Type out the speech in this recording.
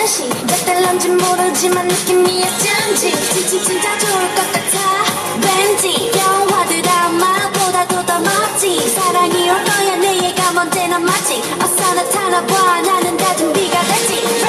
다시 몇 달런지 모르지만 느낌이 어쩐지 진짜 좋을 것 같아. 왠지 영화 드라마보다도 더 멋지 사랑이 올 거야 내 예감 언제나 맞지. 어서 나타나봐 나는 다 준비가 됐지.